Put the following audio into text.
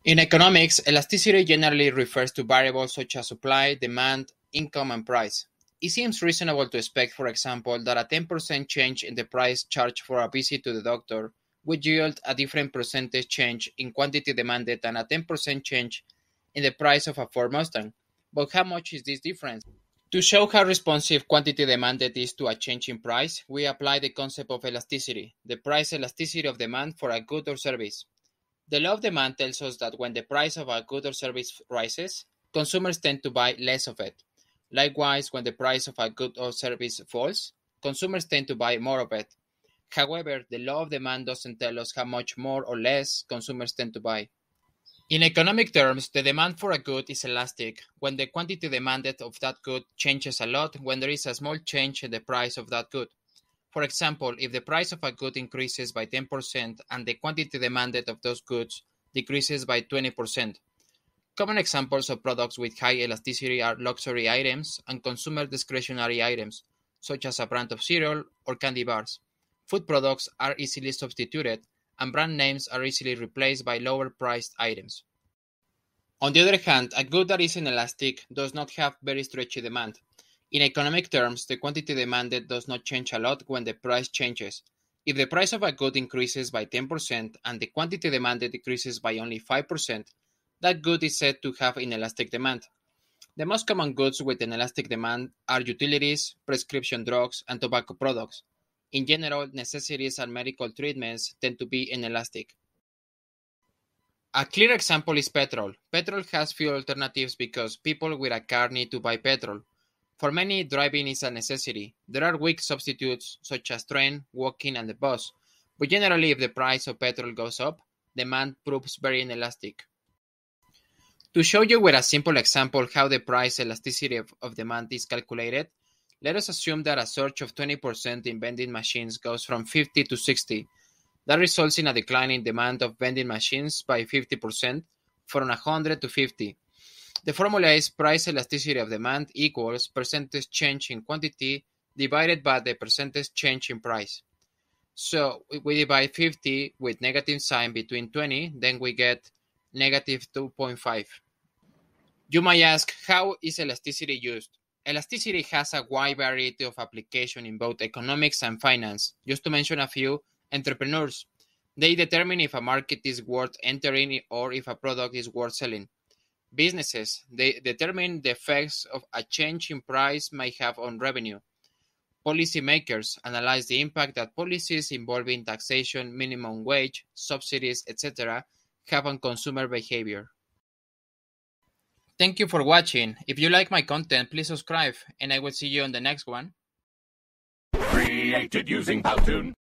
In economics, elasticity generally refers to variables such as supply, demand, income, and price. It seems reasonable to expect, for example, that a 10% change in the price charged for a visit to the doctor would yield a different percentage change in quantity demanded than a 10% change in the price of a Ford Mustang. But how much is this difference? To show how responsive quantity demanded is to a change in price, we apply the concept of elasticity, the price elasticity of demand for a good or service. The law of demand tells us that when the price of a good or service rises, consumers tend to buy less of it. Likewise, when the price of a good or service falls, consumers tend to buy more of it. However, the law of demand doesn't tell us how much more or less consumers tend to buy. In economic terms, the demand for a good is elastic when the quantity demanded of that good changes a lot when there is a small change in the price of that good. For example, if the price of a good increases by 10% and the quantity demanded of those goods decreases by 20%. Common examples of products with high elasticity are luxury items and consumer discretionary items, such as a brand of cereal or candy bars. Food products are easily substituted, and brand names are easily replaced by lower-priced items. On the other hand, a good that is inelastic does not have very stretchy demand. In economic terms, the quantity demanded does not change a lot when the price changes. If the price of a good increases by 10% and the quantity demanded decreases by only 5%, that good is said to have inelastic demand. The most common goods with inelastic demand are utilities, prescription drugs, and tobacco products. In general, necessities and medical treatments tend to be inelastic. A clear example is petrol. Petrol has few alternatives because people with a car need to buy petrol. For many, driving is a necessity. There are weak substitutes such as train, walking, and the bus, but generally if the price of petrol goes up, demand proves very inelastic. To show you with a simple example how the price elasticity of demand is calculated, let us assume that a surge of 20% in vending machines goes from 50 to 60. That results in a decline in demand of vending machines by 50% from 100 to 50. The formula is price elasticity of demand equals percentage change in quantity divided by the percentage change in price. So we divide 50 with negative sign between 20, then we get negative 2.5. You might ask, how is elasticity used? Elasticity has a wide variety of applications in both economics and finance. Just to mention a few, entrepreneurs. They determine if a market is worth entering or if a product is worth selling. Businesses. They determine the effects of a change in price may have on revenue. Policymakers analyze the impact that policies involving taxation, minimum wage, subsidies, etc. have on consumer behavior. Thank you for watching. If you like my content, please subscribe, and I will see you on the next one. Created using Powtoon.